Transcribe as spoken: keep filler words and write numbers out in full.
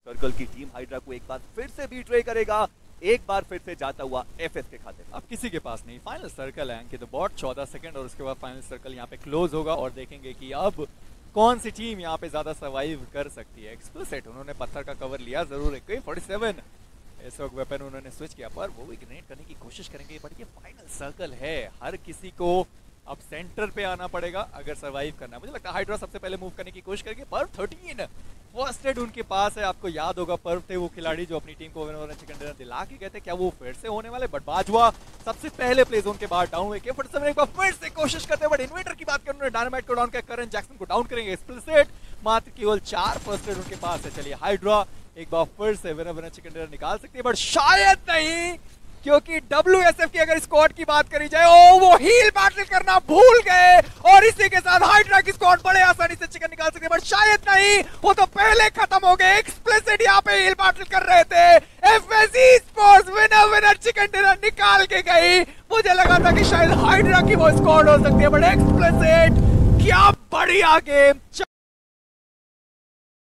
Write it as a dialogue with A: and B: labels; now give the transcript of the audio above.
A: Circle की team hydra को एक बार फिर से बीट्रे करेगा, एक बार फिर से जाता हुआ एफएस के खाते में।
B: अब किसी के पास नहीं, फाइनल सर्कल है अंकित बॉट चौदह सेकंड और उसके बाद फाइनल सर्कल यहाँ पे क्लोज होगा और देखेंगे कि अब कौन सी टीम यहाँ पे ज्यादा सर्वाइव कर सकती है। एक्सप्लिसिट उन्होंने पत्थर का कवर लिया जरूर है, फोर्टी सेवन इस वक्त वेपन उन्होंने स्विच किया पर वो भी ग्रेनेड करने की कोशिश करेंगे, बट ये फाइनल सर्कल है, हर किसी को अब सेंटर पे आना पड़ेगा अगर सरवाइव करना है। मुझे लगता है हाइड्रा सबसे पहले मूव करने की कोशिश करेंगे। पर्व थर्टीन फर्स्ट एड उनके पास है, आपको याद होगा पर्व थे वो खिलाड़ी जो अपनी टीम को चिकन डिनर दिला के गए थे, क्या वो फिर से होने वाले? बट बाजवा सबसे पहले प्ले जोन के बाहर डाउन हुए, एक बार फिर से कोशिश करते हैं, बट इन्वेटर की बात करें उन्होंने डायनामाइट को डाउन किया, करन जैक्सन को डाउन करेंगे। एक्सप्लिसिट मात्र केवल चार फर्स्ट एड उनके पास है। चलिए हाइड्रा एक बार फिर से विनर विनर चिकन डिनर निकाल सकती है, बट शायद नहीं, क्योंकि डब्ल्यूएसएफ की अगर स्क्वाड की बात करी जाए, ओ वो हील बैटल करना भूल गए और इसी के साथ हाइड्रा की स्क्वाड बड़े आसानी से चिकन निकाल सकते हैं, बट शायद नहीं, वो तो पहले खत्म हो गए। एक्सप्लिसिट यहाँ पे हील बैटल कर रहे थे, FS sports winner winner chicken dinner निकाल के गई। मुझे लगा था कि शायद हाइड्रा की वो स्क्वाड हो सकती है, बट एक्सप्लिसिट क्या बढ़िया गेम।